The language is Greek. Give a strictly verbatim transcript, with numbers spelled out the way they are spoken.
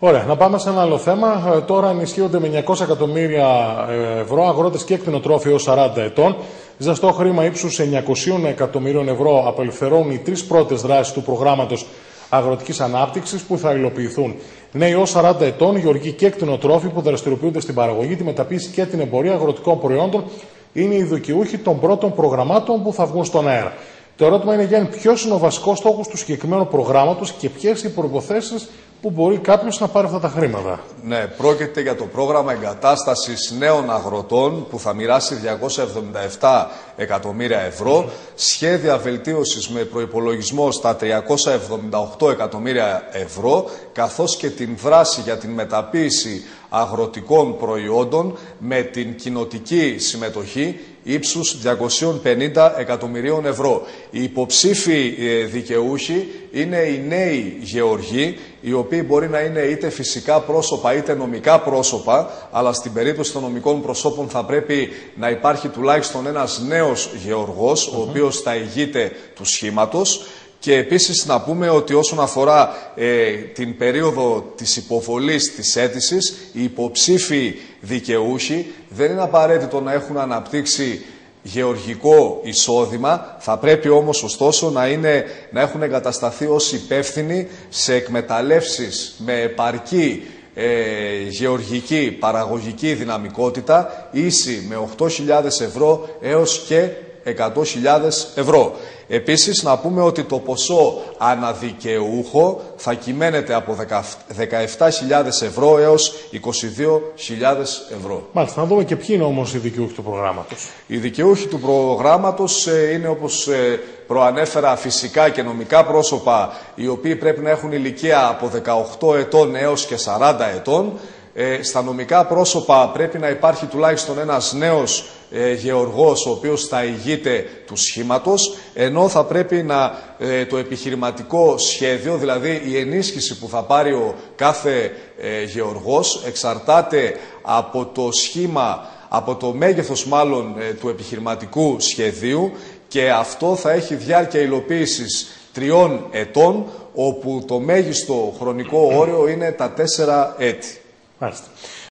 Ωραία, να πάμε σε ένα άλλο θέμα. Τώρα ενισχύονται με εννιακόσια εκατομμύρια ευρώ αγρότες και κτηνοτρόφοι έως σαράντα ετών. Ζεστό χρήμα ύψους εννιακόσια εκατομμυρίων ευρώ απελευθερώνουν οι τρεις πρώτες δράσεις του προγράμματος αγροτικής ανάπτυξης που θα υλοποιηθούν. Νέοι έως σαράντα ετών, γεωργοί και κτηνοτρόφοι που δραστηριοποιούνται στην παραγωγή, τη μεταποίηση και την εμπορία αγροτικών προϊόντων είναι οι δικαιούχοι των πρώτων προγραμμάτων που θα βγουν στον αέρα. Το ερώτημα είναι, Γιάννη, ποιος είναι ο βασικός στόχος του συγκεκριμένου προγράμματος και ποιες οι προϋποθέσεις που μπορεί κάποιος να πάρει αυτά τα χρήματα. Ναι, πρόκειται για το πρόγραμμα εγκατάστασης νέων αγροτών που θα μοιράσει διακόσια εβδομήντα επτά εκατομμύρια ευρώ, σχέδια βελτίωσης με προϋπολογισμό στα τριακόσια εβδομήντα οκτώ εκατομμύρια ευρώ, καθώς και την δράση για την μεταποίηση αγροτικών προϊόντων με την κοινοτική συμμετοχή ύψους διακόσια πενήντα εκατομμυρίων ευρώ. Οι υποψήφοι δικαιούχοι είναι οι νέοι γεωργοί, οι οποίοι μπορεί να είναι είτε φυσικά πρόσωπα είτε νομικά πρόσωπα, αλλά στην περίπτωση των νομικών προσώπων θα πρέπει να υπάρχει τουλάχιστον ένας νέος γεωργός, mm-hmm. ο οποίος θα ηγείται του σχήματος. Και επίσης να πούμε ότι όσον αφορά ε, την περίοδο της υποβολής της αίτησης, οι υποψήφοι δικαιούχοι δεν είναι απαραίτητο να έχουν αναπτύξει γεωργικό εισόδημα, θα πρέπει όμως ωστόσο να, είναι, να έχουν εγκατασταθεί ως υπεύθυνοι σε εκμεταλλεύσεις με επαρκή ε, γεωργική παραγωγική δυναμικότητα, ίση με οκτώ χιλιάδες ευρώ έως και εκατό χιλιάδες ευρώ. Επίσης να πούμε ότι το ποσό αναδικαιούχο θα κυμαίνεται από δεκαεπτά χιλιάδες ευρώ έως είκοσι δύο χιλιάδες ευρώ. Μάλιστα, να δούμε και ποιοι είναι όμως οι δικαιούχοι του προγράμματος. Οι δικαιούχοι του προγράμματος είναι, όπως προανέφερα, φυσικά και νομικά πρόσωπα, οι οποίοι πρέπει να έχουν ηλικία από δεκαοκτώ ετών έως και σαράντα ετών. Ε, στα νομικά πρόσωπα πρέπει να υπάρχει τουλάχιστον ένας νέος ε, γεωργός ο οποίος θα ηγείται του σχήματος, ενώ θα πρέπει να, ε, το επιχειρηματικό σχέδιο, δηλαδή η ενίσχυση που θα πάρει ο κάθε ε, γεωργός, εξαρτάται από το σχήμα, από το μέγεθος μάλλον ε, του επιχειρηματικού σχεδίου, και αυτό θα έχει διάρκεια υλοποίησης τριών ετών, όπου το μέγιστο χρονικό όριο είναι τα τέσσερα έτη. Μάλιστα.